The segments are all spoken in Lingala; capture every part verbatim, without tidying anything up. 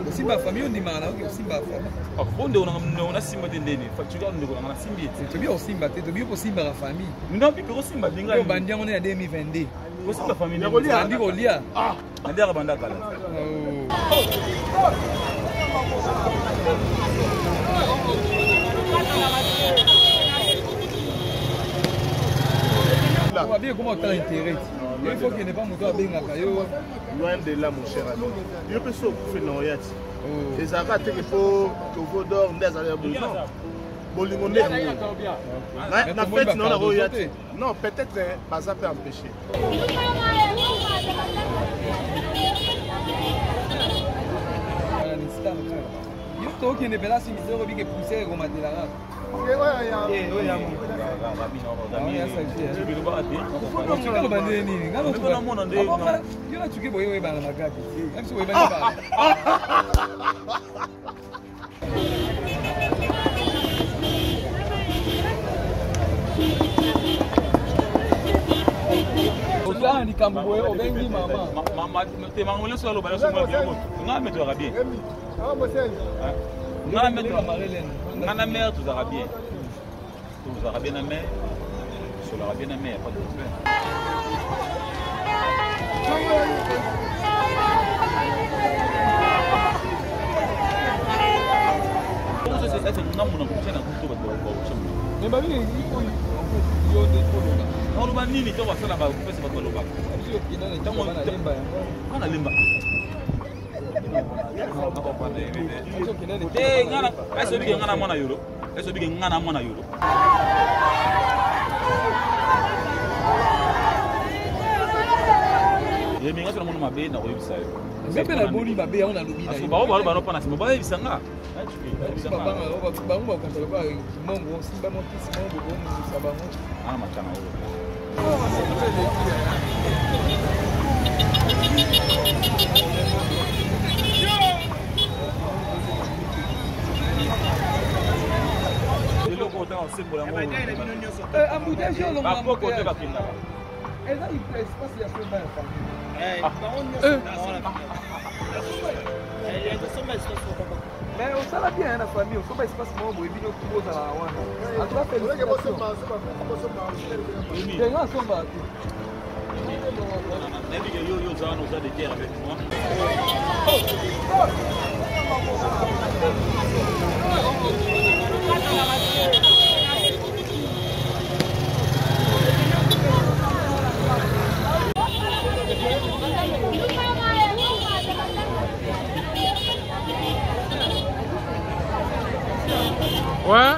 Simba famille on demande OK Simba famille. Ah bonde on a on a Simba dendeni. Facture on ndeko na Simba. C'est bien au Simba, tu es bien pour Simba la famille. Non puis pour Simba dinga. Yo bandi on est en deux mille vingt-deux. Pour Simba famille. Bandi Rolia. Ah, bandi la banda kala. On va bien comment tu as intérêt. Il faut qu'il n'ait pas moto à benga kayo. Loin de là mon cher ami. Il peut se faire non yat. Et ça va te que pour que vous dort des années bon. Bolimonde. Na fête non la yat. Non, peut-être pas ça peut empêcher. Yo to qui ne peut pas si misero bi que pousser comme de la rap. Eh ouais ya. Eh ouais ya mon. Ni kambo o bengi mama. Mama te mangole so lo bala so mo biamo. Nga meto rabie. Ah mo sen. Nga meto amarelen. Nga mer tu za bien. Tu za bien na mer. Sur la bien na mer pas de problème. Comment ça c'est ça non mon prochain na kuto ba ba. Mais ba bi iko yo de ko. On va nini to wasala ba kupesa ba loba. Kana limba. Eh ngana eso bige ngana mwana euro. Eso bige ngana mwana euro. Ye minga sona mwana mabe na koyebisa yo. Bebe na boli mabe on a lobi na. Aso ba ba ba no pana sima ba yebisa nga. Ba ba ba ba ba kontra ba mongo simba mo kisi mongo bo mo sabango. Ah matana yo. Mais on s'en va bien la famille, on s'en va espace membre et vidéo qui pose à la wana. En tout cas, félicitations. Les gens sont battus. Yo yo ça nous a des guerres avec moi. Ouais.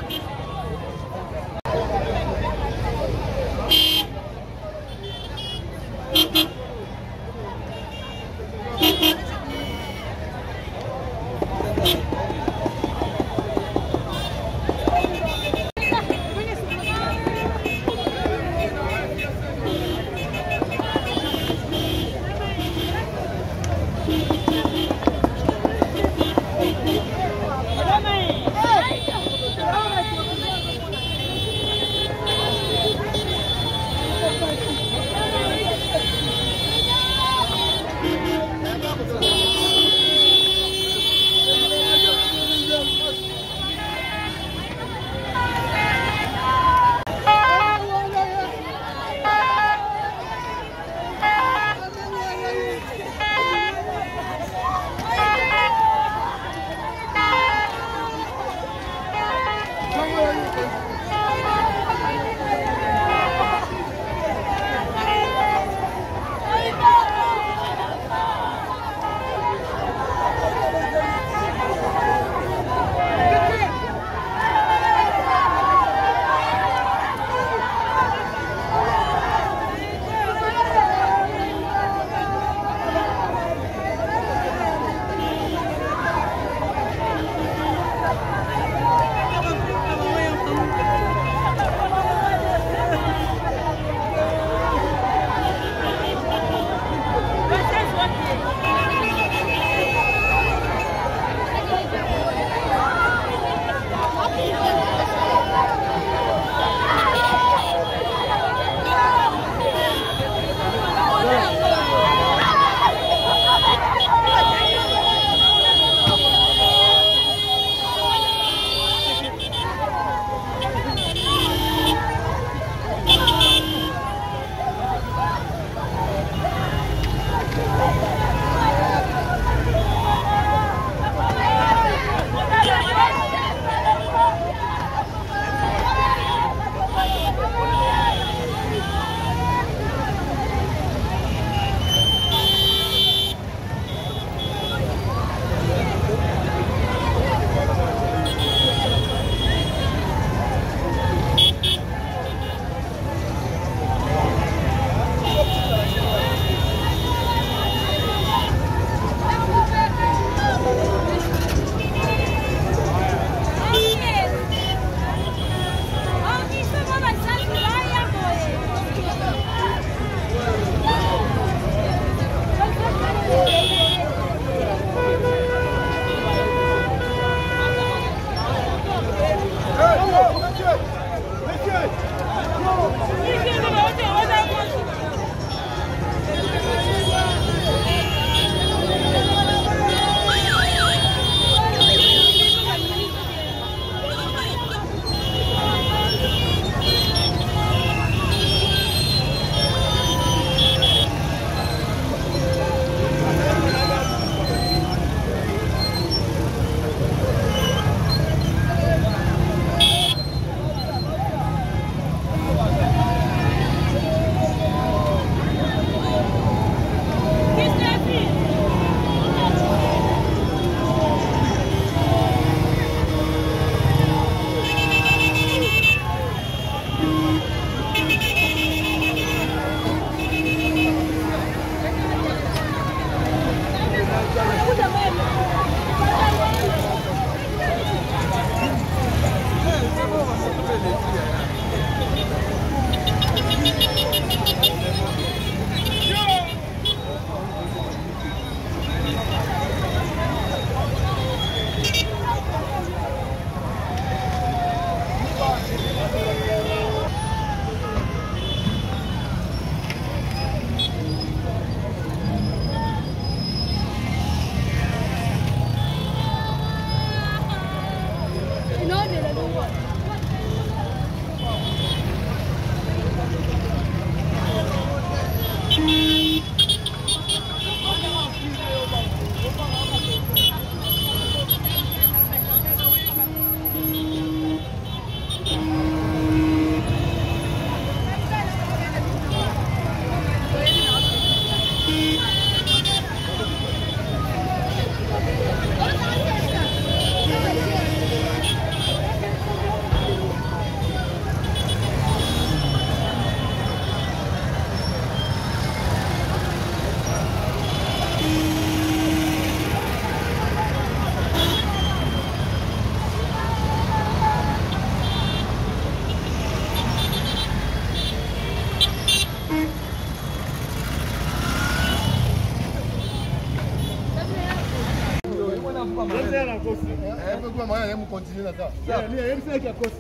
pas mal. C'est la course. Un peu quoi, moi, on continue là ça. Il y a une qui a course.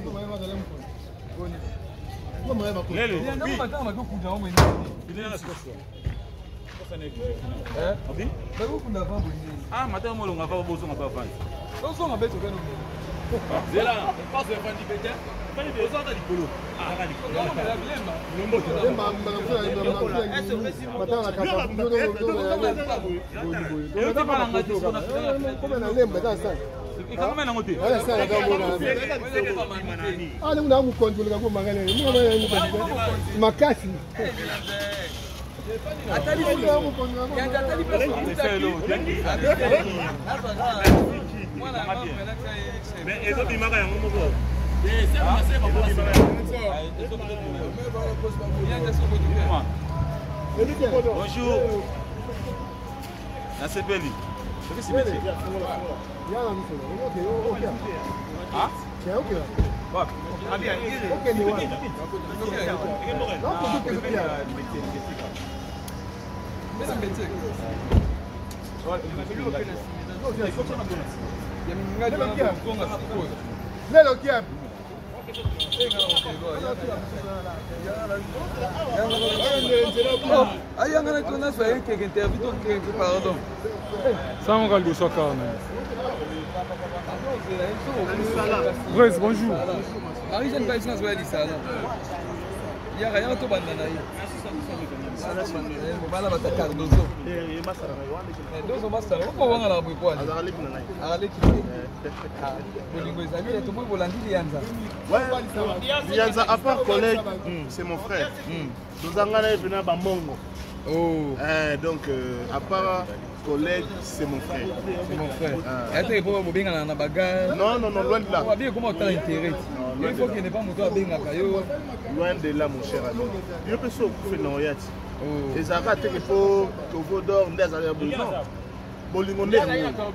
Comment on va couper? Il y a un matin, on va couper dans le monde. Il est là la course. Hein? Oui. Bah vous pouvez avoir bon. Ah, matin moi on va pas bosser on va pas faire. Donc on va mettre au canot. C'est là, on passe le fan du pété. Pas les besoins de l'icolo. Ah, là l'icolo. Non, mais la bien là. Le mba mba mba la capa. Non non non. Lemba dans ça. Comment on ngote? Wala sana kama una. Ah, ni una mkonjula kwa mangale. Ni kama ni makasi. Atali Ni una mkonjula. Il y a Atali personne. C'est l'eau. Mais ils ont dit maga yango moko. Eh, c'est pas c'est pas possible. Bonjour. Na sepeli. C'est ce métier. Ah? C'est OK. Ouais. Ah bien. OK, ni wapi? Non, pour tout que bien. Mais c'est métier. Lelo kiapi? Aí ngana tuna swa yake ke interview ke pardon. Sans on le soccer. Rose, bonjour. Marie Jeanne pas sans swa di sala. Ya rien to bandana yi. Bala bata Cardozo. Eh, masara wa Eh, dozo masara. Ko wanga la boy kwa. azali kuna nai. Aleki. Ah, bolingo ezali to boy bolandi lianza. Ouais. Lianza à part collègue, c'est mon frère. Nous avons venu à Mongo. Oh. Euh, donc euh, à part collègue, c'est mon frère. C'est mon frère. Et tu peux bobenga na bagarre. Non non non, loin de là. On va bien comment tu as intérêt. Il faut qu'il n'est pas moto benga kayo. Loin de là mon cher ami. Je peux so faire non yat. Oh. Et ça va te que pour que d'or ndeza ya bon. Bolingo ndé.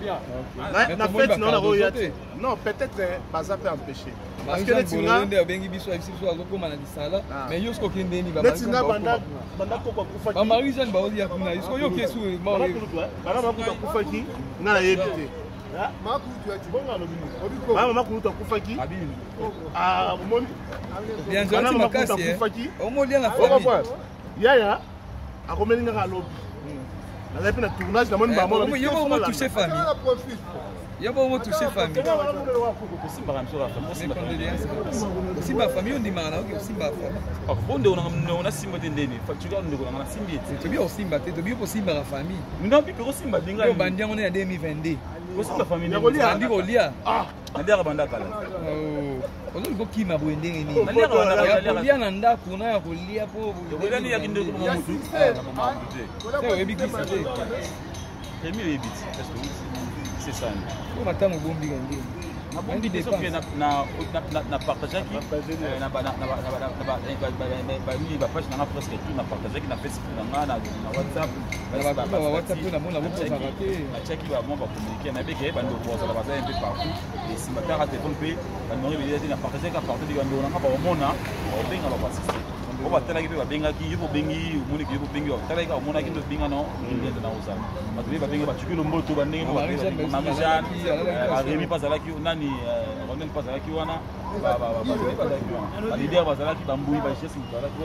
Na fête non la royat. Non, peut-être pas ça peut empêcher. Parce que les tinga ndé bengi biso ifisi biso azokoma na lisala. Mais yo sko kende ni ba. Les tinga banda banda ko kufa. Ba Marie Jeanne ba odi yakuna isko yo kesu ma. Bana ba kuta kufa ki na yebite. Makutu ati bonga no binu. Obiko. Mama makutu kufa ki. Abini. Ah, moni. Bien janti makasi. O mo lia na famille. Yaya akomeli nga lobi. Na lepe na tournage na moni ba mo. Yo ba mo toucher famille. Yo ba mo toucher famille. Simba kamso la famille. Simba famille on dit mana OK Simba famille. Oh, bonde on a simba tendeni. Facture ndeko na simbi. To bi o Simba te to bi o Simba la famille. Mina bi ko simba dinga. Yo bandi on est en deux mille vingt-deux. Ko simba famille. Bandi ko lia. Ah, ndia banda kala. Oh. Ozo ko kima bo ndenge ni. Nalia banda ya kolia na ndako na ya kolia po. Kolia ni ya kindo ko mutu. C'est oyebi kisa te. C'est mieux ebit parce que c'est ça. Ko matango bombi ngende. Bombi de soki na na na na partager qui na ba na ba na ba na ba ba ni ba page na presque tout na partager qui na Facebook na na na WhatsApp. Na ba ba WhatsApp na mona mo posa raté. Na check ba mo ba communiquer na beke ba ndo posa ba un peu partout. Et si ma carte téléphone pe ba no révéler na partager ka partout de ndo na ba mona o benga ba assister. O ba tala ki ba benga ki yuko bengi moni ki yuko bengi o tala ki o mona ki ndo benga no ndio na uza. Ma tu ba benga ba chukilo mboto ba ndenge ba Marie-Jeanne ba Rémi pas ala ki nani Ronen pas ala ki wana ba ba ba ba leader ba ala ki bambui ba chef ba ala ki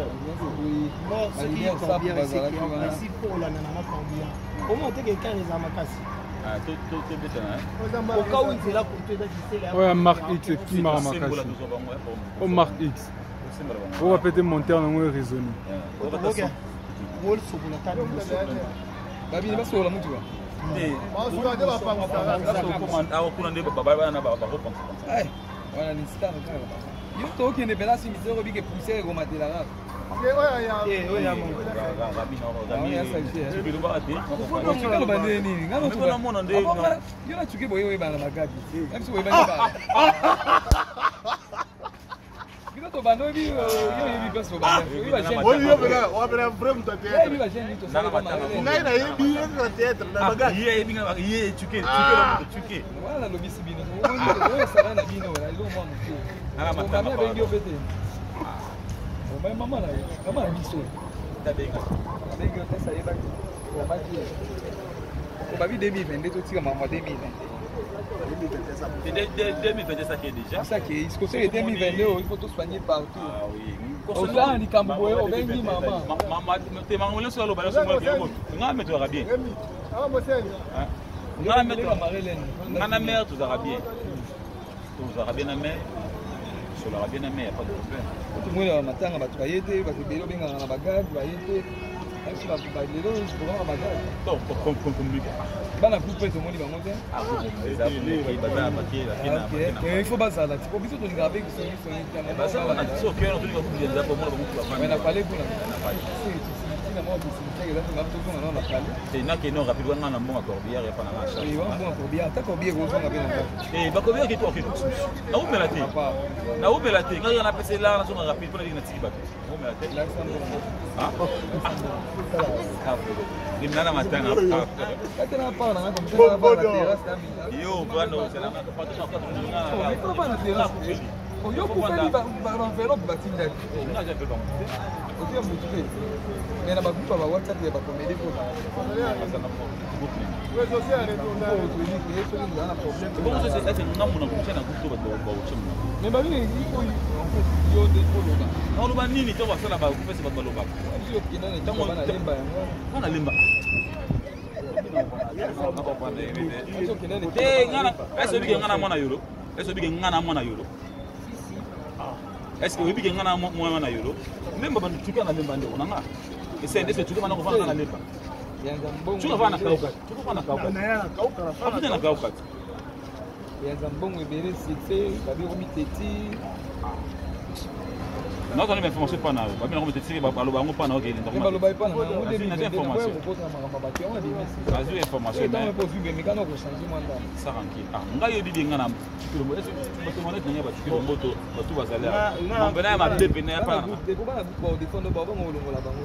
ba leader ça ba ala ki wana. Si pour la nana combien. Comment tu es quelqu'un les amakasi? ah tout tout tout bien hein. Au cas où il est là pour te dire là. Ouais, Mark X qui m'a ramassé. Oh Mark X. On va peut-être monter en un raisonné. OK. Wol so bula ta do. Ba bi ba so la mutu ba. Eh, ba so la ba pa ba so commande a kuna ndé ba ba na ba ba repense. Ai, wana ni star ka. Yo to ke ne bela si misero bi ke pousser ko matela ra. Eh oya mo. Rabi na rabi. Tu peux le voir ati. Ko tu ka ba ndeni ngano to ba. Mona ndé. Yo na tuke boye we ba na magadi. Même si we ba ba. To bando bi yo yo bi peso ba. Yo ba jen. Oli yo bela, o bela vrem to te. Yo ba jen to sa ba ma. Ngai na yebi na teatre na baga. Ye bi nga ye tuke tuke tuke. Wala lo bisi bino. Wo sara na bino wala lo mo mo. Ala ma ta ma ba yo bete. O ba mama na yo. Mama na biso. Ta benga. Benga ta sa yeba. O ba ji. O ba bi deux mille vingt-deux to tika mama deux mille vingt. deux mille vingt-deux ça qui est déjà. Ça qui est, il faut deux mille vingt-deux, il faut tout soigner partout. Ah oui. Au là, ni Camboy, au Bengi maman. Maman, t'es maman le solo bala sur moi bien. On met toi bien. Ah moi c'est. On met toi Marilène. On a mère tous arabien. Tous arabien na mère. Sur l'arabien na mère, pas de problème. Tout le monde a matin à travailler, parce que bélo benga na bagage, travailler. Est-ce que va pas bélo, je pourrais en bagage. Donc comme comme comme lui. Bana couper tout le monde va monter. Ah oui, les appelés, les bazar papier, la pina. Il faut pas ça là. Tu peux bien te graver que c'est c'est. Bah ça on a dit au cœur, on dit qu'on vient d'abord moi on va parler pour la. C'est na qui non rapide on a un bon corbière et pas na marche. Oui, on bon corbière, ta corbière go zonga bien. Eh ba corbière qui toi qui. Na où melati. Na où melati, quand on a passé là na zonga rapide pour la ligne tiba. Où melati. Ah. Ah. Ni mnana matanga. Katena pa na comme ça va la terrasse là. Yo, bueno, c'est la pas tout ça. On peut pas na terrasse. On yo pour faire ba ba enveloppe ba tinda. On a déjà fait bon. OK, on peut. Mais na ba groupe ba WhatsApp ya ba comédie ko. Ouais, aussi arrêter on a Comment ça c'est c'est non mon comme ça na groupe ba ba WhatsApp. Mais ba ni il faut en fait yo de ko loba. Non loba nini to ba sala ba groupe c'est ba loba. Yo kina na tango bana lemba yango. Bana lemba. Eh, ngana, est-ce que ngana mona yolo? Est-ce que ngana mona yolo? Est-ce que vous avez ngana mona yolo? Lemba bantu tuka na lemba ndio unanga. Ese ese tuka bana kufanya na lemba. Yanza mbongo. Tuka bana kauka. Tuka bana kauka. na yana kauka na Afuna na kauka. Yanza mbongo ebele site, babi romi teti. Non, on a information pas na. Ba mina ko teti ba balo bango pa na ok. Ba lo ba pa na. On a une information. On a des messages. Ba zu information. Mais pas vu mais mécano ko changer mwanda. Ça ranki. Ah, ngayo bibi ngana. Est-ce que bato mona tanya ba tikilo moto batu bazala. Mbena ya mabebe na pa. De ko ba ko défendre ba ba ngolongola bango.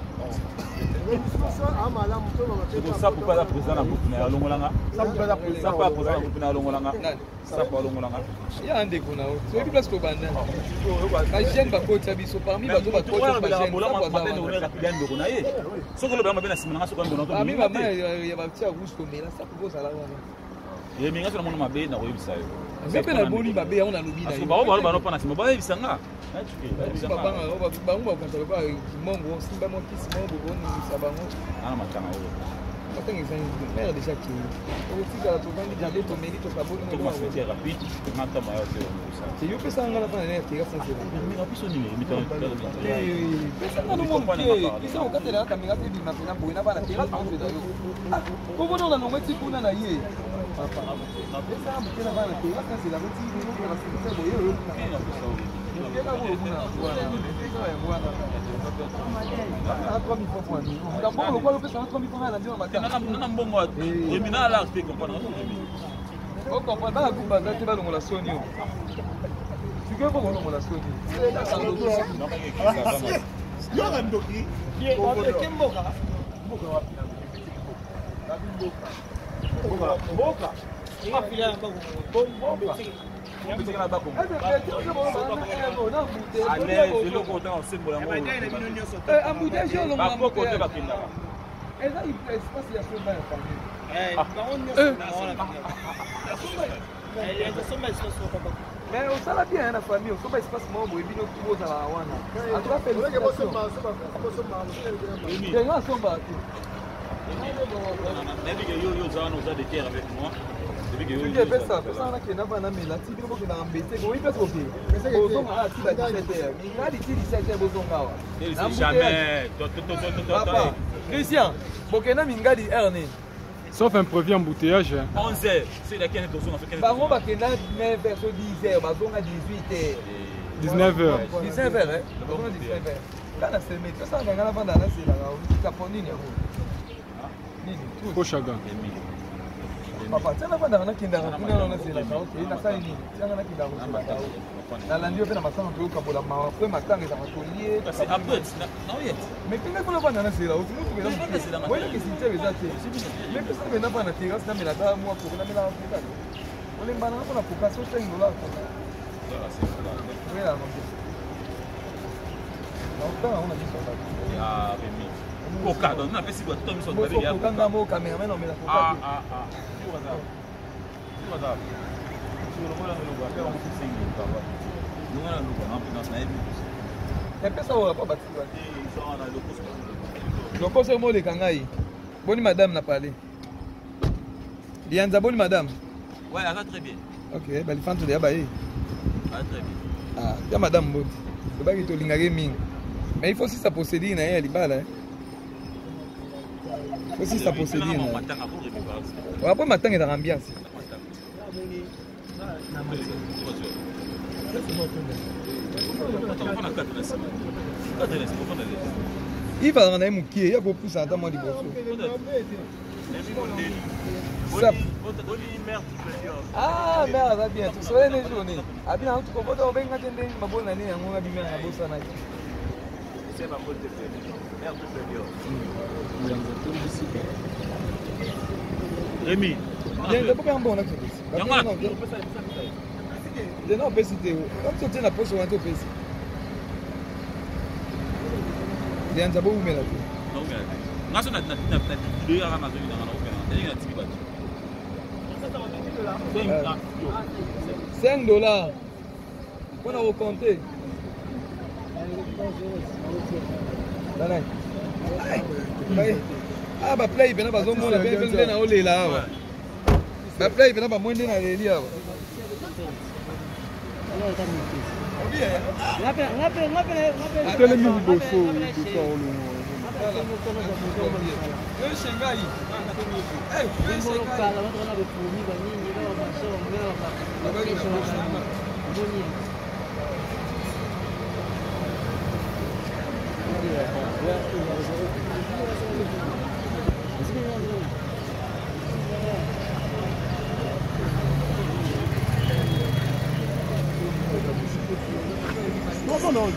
C'est ça pour pas la président na groupe na longolanga. Ça pour pas la président na groupe na longolanga. Ça pour longolanga. Ya ande kuna o. So bi place ko banda. Ba jeune ba ko tsabi so parmi ba to ba ko ba jeune. Ba ba na ona kapila ndo kuna ye. So ko lo ba mabena simana so ko ndo na. Ami mama ya ba tia rouge ko mela ça pour ça la wana. Ye minga so na mona mabe na oyebisa yo. Zepe na boni ba be on a lobi na yo. Ba ba ba no pa na sima ba yebisa nga. Ba ba ba ba ba ko ba mongo simba mo kisi mongo on sa bango. Ana matanga yo. Attends, ils ont mère déjà qui. Aussi quand tu vas dire de ton mérite au cabot, tu vas faire rapide, tu m'as pas mal fait ça. C'est yo pesa ngala pa na tira sans c'est. Mais rapide son numéro, mais tu as. Eh, pesa ngala mo qui. Isa okatela kamera te bima pena boina ba na tira sans c'est dayo. Ko bona na ngweti kuna na ye. Papa. Pesa mo kena ba na tira sans c'est la ngweti mo ko na c'est boye yo. Kena bo kuna. Voilà. Ah, trois mille francs pour un million. D'abord, le quoi le pesa trois mille francs à la nuit matin. Na mbongo emina la te comprendre. O comprendre ba ku ba te ba longola soni o. Tu veux pas longola soni. Yo randoki. Ye Kemboka. Mboka. Mboka. Mboka. Inga fila ba ko. Mboka. Allez, c'est le côté en symbole. Embouteillage au long Ba ko côté ba kinda. Et là, il ne passe pas si il y a ce bain à famille. Eh, par contre, mais on s'en bien la famille, on s'en espace membre et bino tout aux alawana. En tout cas, félicitations. Les gens sont battus. Depuis que yo yo za nous a des terres avec moi. Depuis que yo yo fait ça, fait ça on a qui n'a pas na mais là tu peux que embêter. Comment il peut sauver? Bozon a ti ba dix-sept heures. Il a dit dix-sept heures bozon ga. Il jamais. Papa, Christian, bokena mingadi erne. Sauf un prévu embouteillage. onze heures, c'est la quinze dozo on fait quinze. Bah on va kena neuf vers dix heures, bazon a dix-huit heures. dix-neuf heures. dix-neuf heures hein. Bazon a dix-neuf heures. Là na c'est mais ça na ngala vanda na c'est là. Caponi ni. Pochaga. Papa, tu as pas d'argent qui est dans la c'est la carotte. Il a ça ni. Tu as un qui est dans la carotte. La landio fait la maçon en tout cas pour la main. Après ma tante est dans le collier. C'est un peu. Non yet. Mais quand on va dans la c'est là, où tu me trouves là. Voilà que c'est très exact. Mais que ça ne va pas na terrasse na mais la dame moi pour la mettre en place. On les banane pour la focusation cinq dollars. Voilà, c'est ça. Oui là. Donc on a dit ça. Ah, Rémi. Coca, donc on a fait si quoi tout le monde sont derrière. Coca ngamo caméraman on met la coca. Ah ah ah. epesa oyo po batika lokoso moleka ngai boni madame na parler lianza boni madame ouais ça va très bien ok balifanto de yabaye ça va très bien ah ya madame mboti tobaki tolingaki mingi mais il faut aussi sa posséder na ye ya libala il faut aussi sa posséder na wapo matanga ezaka ambiance il va rendre mokie ya kopusa ata mwa liboso ah mère aza bien tosoye ne journée abina tukokota obenga te ndenge mabona ne yango ngabimela na bosana te Rémi bien pourquoi on bona que de non opesité comme tu tiens la poste on opesité bien ça beau mais là non mais ngaso na na na na de ya na zoni na na opena ndenge na tibi bato cinq dollars on a recompté Danai ah ba play bena bazo mona be be na olela awa ba play bena ba mwende na leli awa ngape ngape ngape ngape tele mi liboso liboso olungo eh shengai eh ngolo kala watu wana befumi ba nini na masomo ngelo ba kesho wa boni Non, non, non.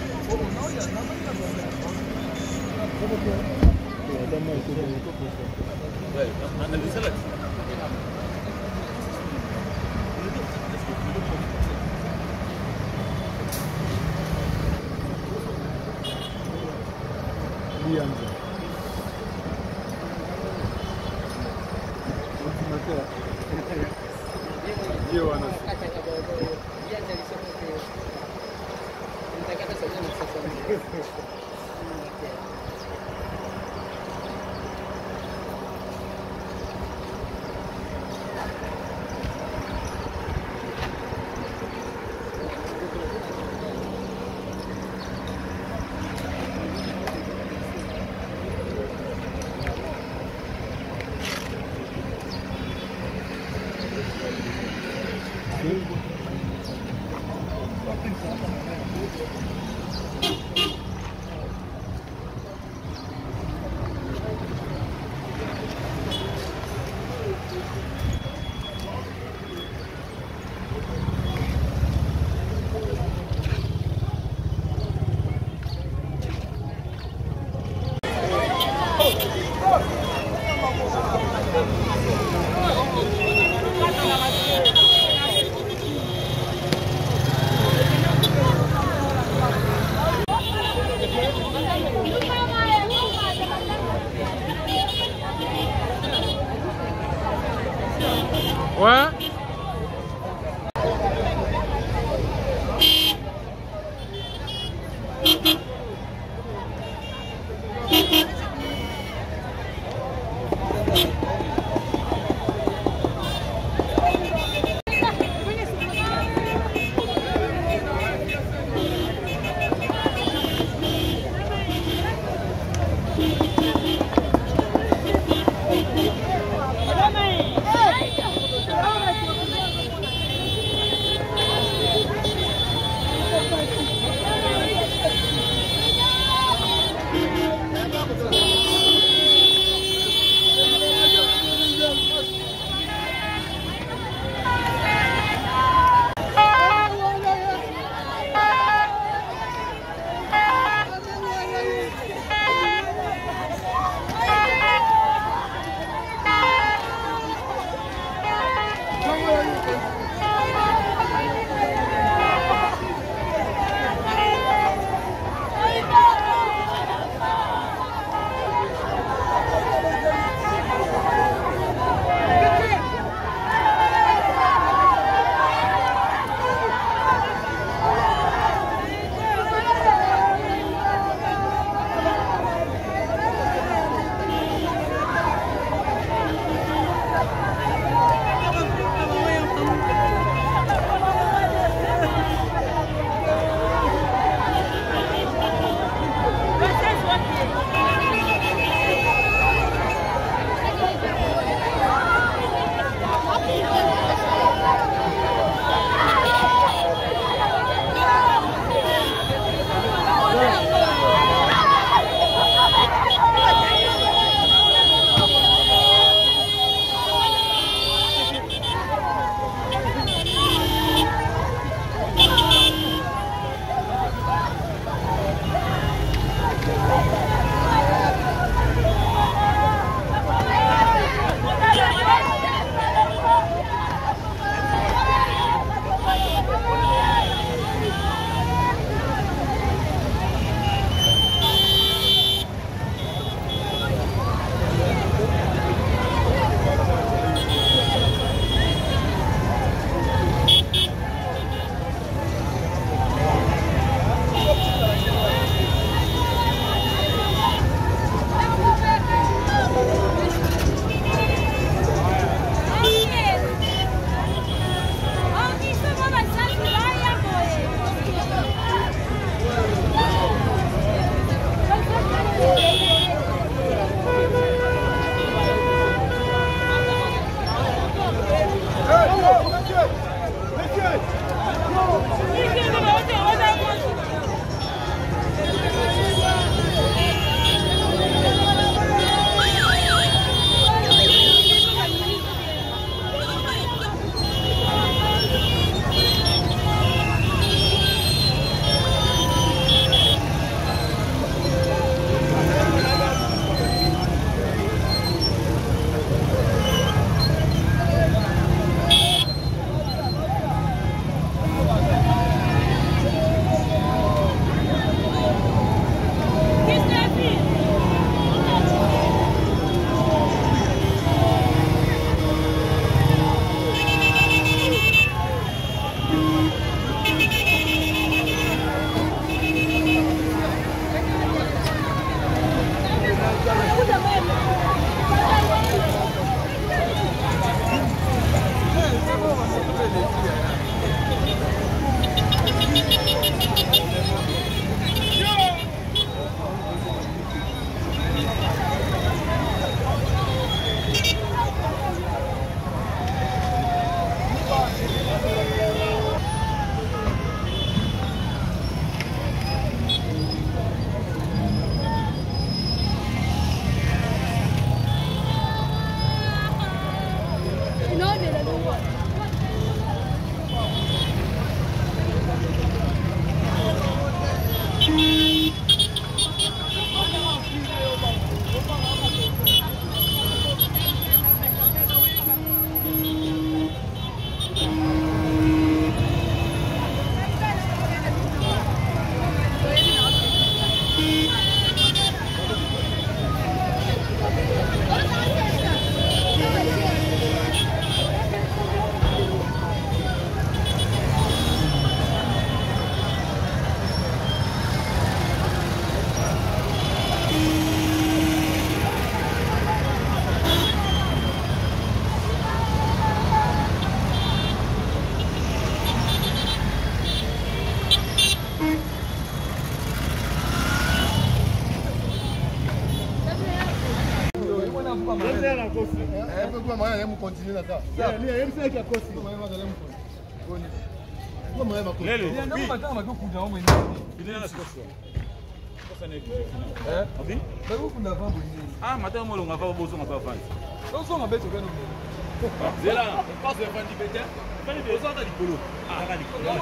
Ah, matin, moi, on va pas besoin de faire fan. Non, on va mettre au C'est là, on passe le fan du bété. On va besoin de l'icolo. Ah, la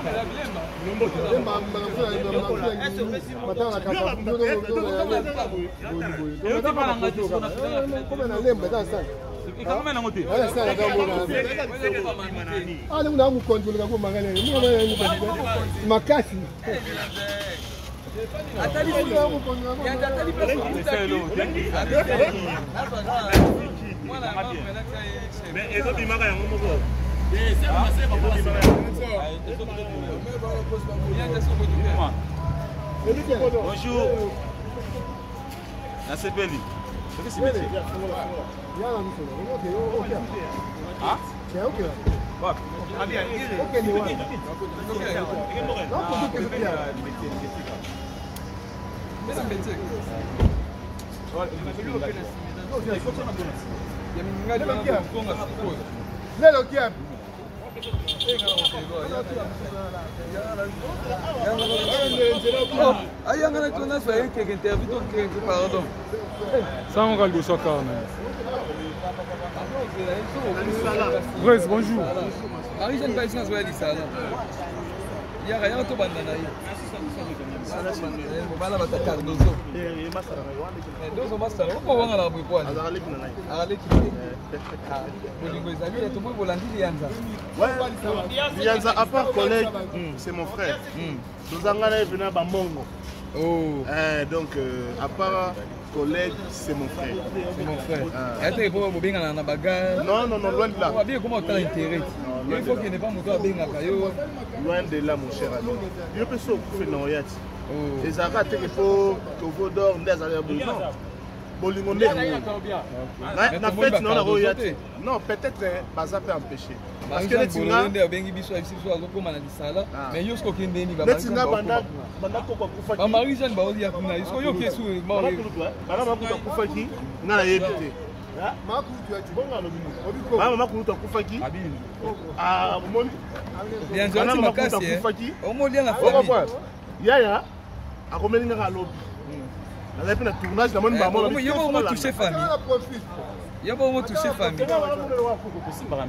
bonjour. La C P L. C'est que c'est métier. Ah? Ah bien. ayanga tuna faye que interview que pardon ça on va le soir carnet. Brez, bonjour. Marie Jeanne Baïsens ouais dit ça là. Il y a rien to bandana yi. Bala bata Cardozo. Eh Dozo master. Ko wanga la boy kwa. Azali kuna nai. Azali kuna. Ah, bolingo ezali to boy bolandi lianza. Ouais. Lianza à part collègue, c'est mon frère. Nous avons venu à Bamongo. Oh. Euh, donc euh, à part collègue, c'est mon frère. C'est mon frère. Et tu es pour bien dans la bagarre. Non non non loin de là. On va bien comment tu as intérêt. Il faut qu'il n'ait pas moto bien à Kayo. Loin de là mon cher ami. Je peux sauver pour faire noyat. Oh. Les arats il faut que vous dormez des années bon. Bolingo ne. Na fête non la royat. Non peut-être Baza peut empêcher. Parce que les Tinga bengi biso F C so azokoma na lisala mais yo sko kende ni ba les Tinga banda banda ko ko kufa ba Marie Jeanne ba oli yakuna yo yo kesu ba oli bana ba ko kufa ki na la yebite ma ku tu tu bonga lo binu obiko ba ma ku tu kufa ki ah moni bien jona makasi o mo lia na famille yaya akomeli nga lobi na la pena tournage na moni ba mo yo mo toucher famille il faut me toucher famille. C'est pas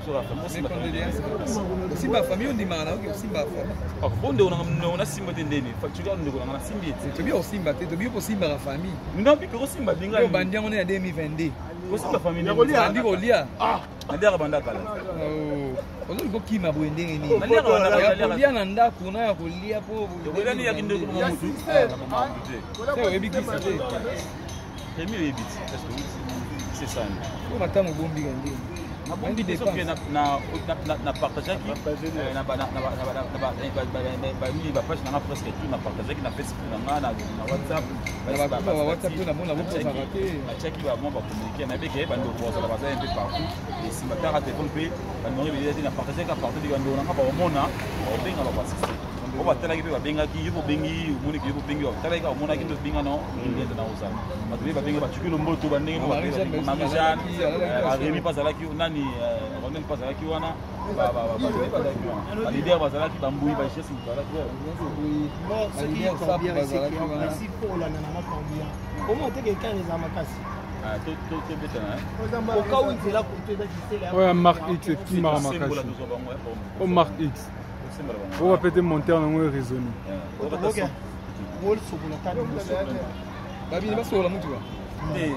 c'est ma famille on dit malade aussi ma famille. Ah bon on a on a simba tendeni. Facture on a simba. C'est bien aussi simba te bien aussi ma famille. Non puis que simba binga. Yo bandia on est en deux mille vingt-deux. Aussi ma famille. Bandi kolia. Ah, ndia banda kala. Oh. Ozo ko kima bo ndenge ni. Ya kolia na ndako na ya kolia po. Kolia ni ya kinde ko na mutu. C'est obi ki c'est. C'est mieux ebit. Est-ce que c'est ça? On attend au bon big and na bon bi deso que na na na partager qui na ba na ba na ba ba ba mi ba page na presque tout na partager qui na Facebook na na na WhatsApp ba ba WhatsApp na mona bo posa raté na check ba mo ba communiquer na beke ba ndo posa ba ça un peu partout et si ma carte téléphone pe ba no bi na partager ka partout de ndo na ba mona o benga ba assister o ba tala ki ba benga ki yuko bengi moni ki yuko bengi o tala ka o mona ki ndo benga no ngi na uza ba ba benga ba chukilo mboto ba ndenge no ba Marie Jeanne Rémi Pazalaki nani on pas à qui wana ba ba ba leader bazalaki bambui ba chef bazalaki oui ce qui est ça bazalaki wana si pour la nana combien comment te quelqu'un les amakasi ah tout tout tout bien au cas où il est là pour te dire c'est ouais Mark X et qui m'a makasi au Mark X on va peut-être monter en un raisonner OK wol sobola ta ba bi ba so la mutu Eh,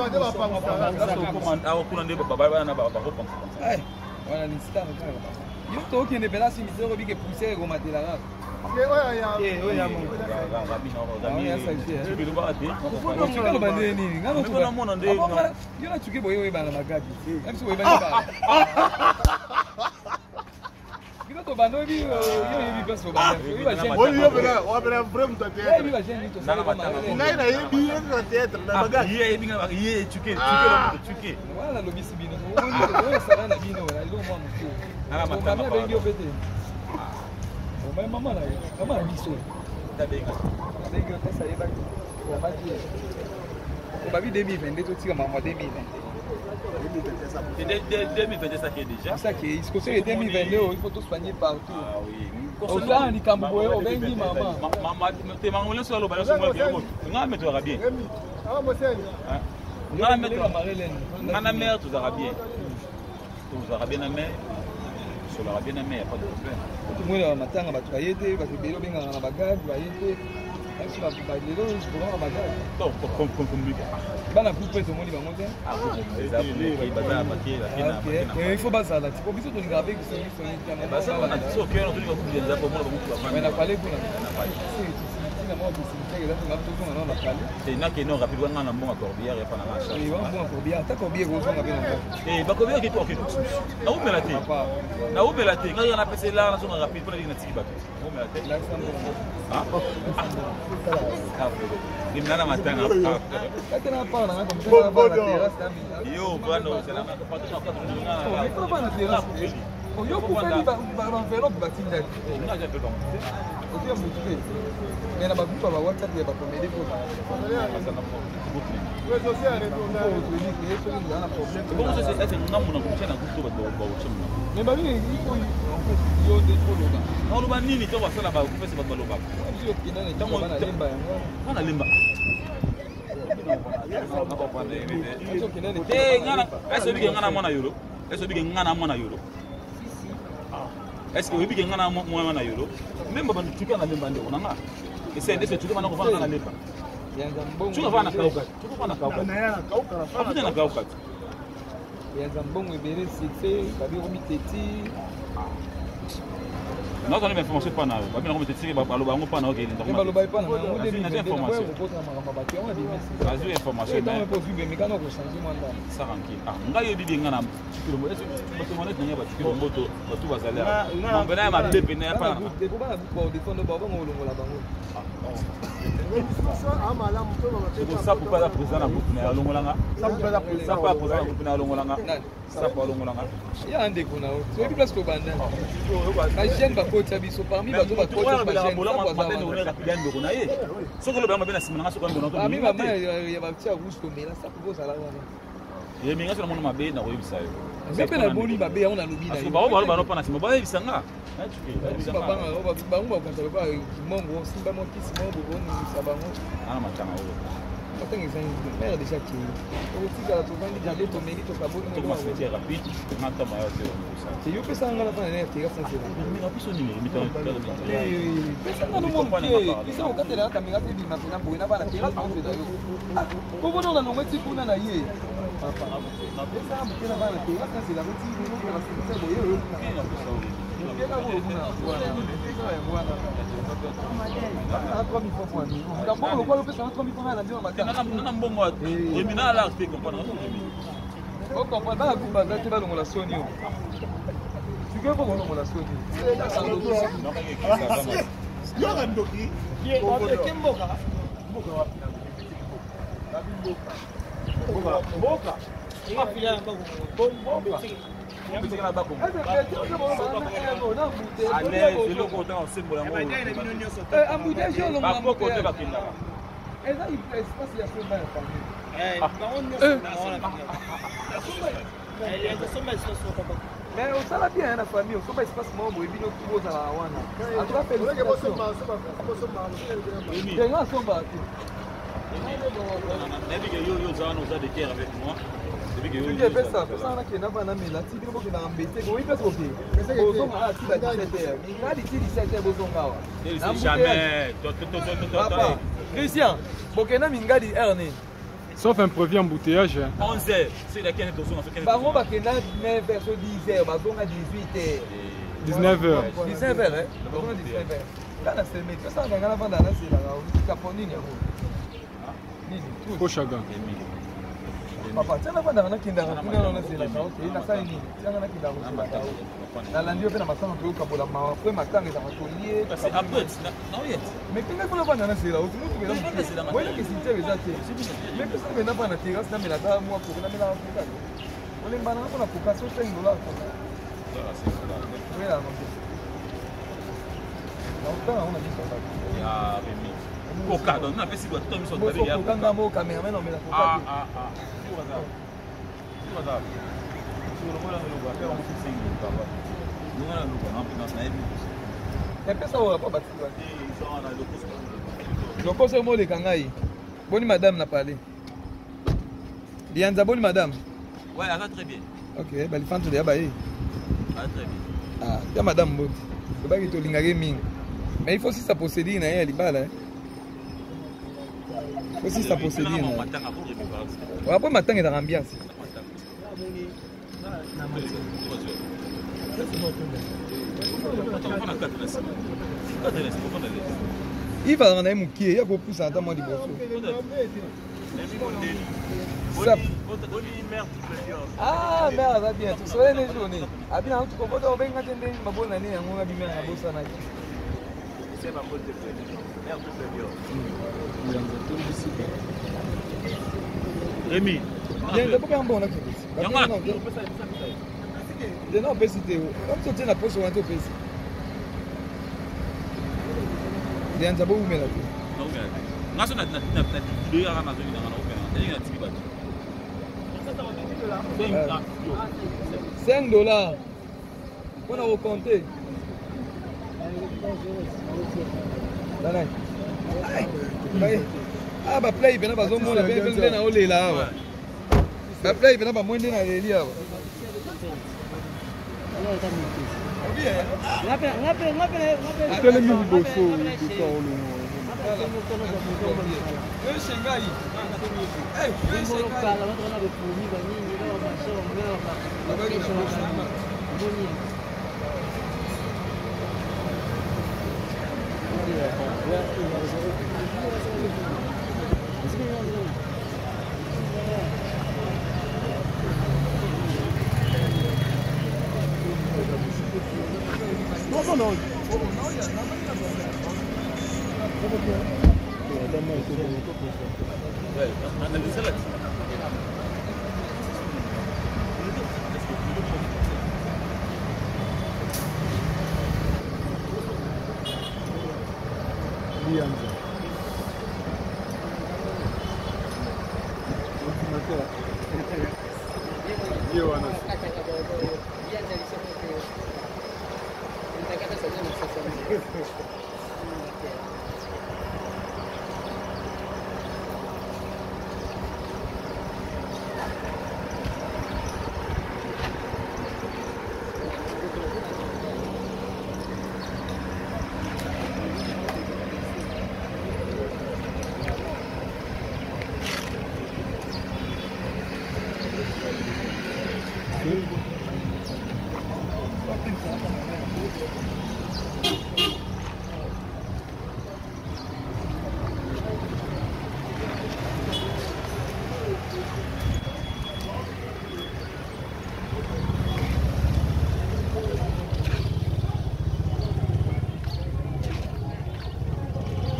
voilà l'instant. Yo to qui ne pela si mi zero bi que pousser go matela là. Eh oya oya mo. Tu kana bande nini? Ngalo tu. Yo na tuke boye ba na magadi. Même si boye ba ba. Bino to bando bi yo yo bi peso ba. Yo ba chen. Oli yo bena, o bena vrem to te. Yo ba chen to sala ba. Ngai na yebi yo na teatre na magadi. Ye bi nga ye tuke tuke la tuke. Voilà lo bisi bino. Yo sala na bino la lo mo mo. Ala mata ma ba. O mai mama na yo. Mama biso. Ta benga. Ta benga pesa yeba. O ba di. O ba bi deux mille vingt-deux to tira mama deux mille vingt. deux mille vingt-deux ça qui est déjà. Ça qui est, il conseille deux mille vingt-deux, il faut tous soigner partout. Ah oui. Au là, ni Camboy, au Bengi maman. Maman, t'es maman le solo, bah c'est moi qui remonte. On va mettre bien. Ah moi c'est. On va mettre on a mère tous arabien. Tous arabien na mère. Sur l'arabien na mère, pas de problème. Tout le monde a matin à travailler, parce que bélo benga na bagage, travailler. Est-ce que va pas bélo, je pourrais en bagage. Donc comme comme comme bana couper tout le monde bango bien. Ah les abonnés qui bata papier la fina. Il faut pas ça là. Tu peux biso to lingabe que c'est c'est. Bah ça on a dit au cœur on dit que vous êtes pour moi pour mais na parler pour na. Na moi que c'est que là on a tout on a parlé. C'est na que non rapide on a bon corbière et pas na marche. Oui, on bon corbière, ta corbière go zonga bien. Eh ba corbière qui toi qui. Na où melate. Na où melate. Quand on a passé là na zone rapide pour la ligne tiki bato. Où melate. Là ça ah. Il m'a la matin. Quand on a parlé na comme ça va la terrasse là. Yo, bueno, c'est la même pas tout mais pas pas la terrasse. Oh yo pour faire ba ba enveloppe ba tinda. On a déjà fait comme ça. OK, on peut. Mais na ba groupe ba WhatsApp ya ba comédie pour. Ouais, social retourner. Bon, ça c'est c'est non mon groupe na groupe ba ba WhatsApp. Mais ba oui, il faut en fait yo de trop loba. Non, loba nini to ba sala ba groupe c'est ba loba. Yo kinana to ba na lemba yango. Bana lemba. Eh, ngana, est-ce que ngana mona euro? Est-ce que ngana mona euro? Est-ce que bibi ngana mona euro? Même baba tuka na lemba ndio unanga. Ese ndese tuka bana kufanya na lemba. Yanza mbongo. Tuka bana kauka. Tuka bana kauka. Na yana kauka na fana. Afuna na kauka. Yanza mbongo ebere site, babi romi teti. Non, on a une information pas na. Babi na romi teti ba baloba ngo pa na okeli ndako. Ba loba pa na ngo de information. Vas-y information. Dans le poste mais mécano ko changer manda. Ça tranquille. Ah, ngayo bibi ngana tikilo mo. Est-ce que bato mona tanya ba tikilo moto batu bazala. Mon bena ma bebe na pa. De ko ba ko de fondo ba ngo longola bango. Ça pour pas la président na groupe na longolanga. Ça pour pas la président na groupe na longolanga. Ça pour longolanga. Ya ande ko na o. So bi place ko banda. Na jeune ba ko tsabi so parmi ba to ba ko tsabi ba jeune. Ba ba na ona rapide ndo ko na ye. Soko lo ba mabena simana soko ndo na. Ami mama ya ba tia gusto mais là ça pour ça là. Ye minga so na mona mabe na ko yibisa yo. Zepe na boni babe ya ona lobi na. Parce que ba ba ba no pa na sima ba yibisa nga. Ba ba ba ba ba ko tsabi ba mongo simba mo kisi mo bo ni sabango. Ana matanga o. Attends, ils ont mère déjà qui. Au petit gars, tu vas dire d'aller au mérite au cabot. Tu vas faire rapide. Mata maya c'est ça. C'est yo pesa ngala pa na tega ça c'est. Mais na piso ni mi ta ta. Eh, pesa na no mo ke. Pesa o katela ka minga te bi mapena boina ba na tega ça c'est dayo. Ko bona na no ngeti kuna na ye. Papa. Na pesa mukela ba na tega ça c'est la meti ni no ka c'est boyo. Pesa ko kuna. Voilà. Ah, trois mille francs pour un million. D'abord, le quoi, le pesa trois mille francs à la maison matin. Na mbongo et mina la te comprendre. On comprend pas la coupe bazar qui va dans la Sony. Tu veux pas dans la Sony. Yo randoki. Ye Kimboka. Boka. Boka. Boka. Il a filé un peu. Boka. Allez, c'est le côté en symbole. Eh, embouteillage on l'a pas côté va kinda. Et là il place pas s'il y a fait mal Eh, baron ne mais on sala bien la famille, on sala espace mo bo ebino tout za la wana. Atra fait le que você mal, você mal. Tem lá somba aqui. Nebi que yo yo za no za de terre avec moi. Tu dis ça, ça na que na bana mais la ti ko na ambete ko ipe ko ke. Bozo mala ti ba dix-sept heures. Il a dit dix-sept heures bozo ngawa. Jamais. Toi toi toi toi. Christian, bokena mingadi erne. Sauf un prévu embouteillage. onze heures. C'est la quinze dozo na fait quinze. Bango bakena neuf heures dix heures, bazo na dix-huit heures. dix-neuf heures. dix-neuf heures, hein. Bazo na dix-neuf heures. Là na c'est mais ça na ngala vanda na c'est la caponi ni yango. Nini? Kochaga. Papa, tiens, on a qui n'a pas de la carotte, et la salle, tiens, on a qui n'a pas de la carotte. La langue, on a matin, on peut capoter la main, après matin, les ateliers. C'est un peu, non, oui. Mais quand on a pas de c'est là, on peut nous c'est là. Moi, il y a des intérêts. Mais que ça, on n'a pas de terrasse, on a la dame, moi, pour la mettre en place. On est banane, on a pour casser cinq dollars. Oui, là, on a dit ça. Ah, Rémi. Coca, on a fait si vous avez mis sur le caméraman, on met la coca. Ah, ah, ah. epesa oyo po batiki lokoso moleka ngai boni madame na pale lianza boni madame ouais ça va très bien ok balifanto deya baye ça va très bien ah ya madame mboti tobaki tolingaki mingi mais il faut aussi sa procédure na ye ya libala il faut aussi sa procédure na wapo matanga ezaka ambiance Iva azalaka na ye mokie ya kopusa ata mwa liboso ah mare aza bien tosolene journée abina tukokota obenga te ndenge mabona ne yango abimere na bosanaki Rémi ndepoka yango mbona dena opesi te kamso tie na poso wana te opesi lianza boumela te ngaso nadoyaka nazoyinanga na opena ndenge natiki bato cinq dollars mpona kokonte ah baplay pena bazomona nde na olela awa baplay pena bamoi nde na leli awa telemi liboso liboso olongo Non, non, non. Lianza.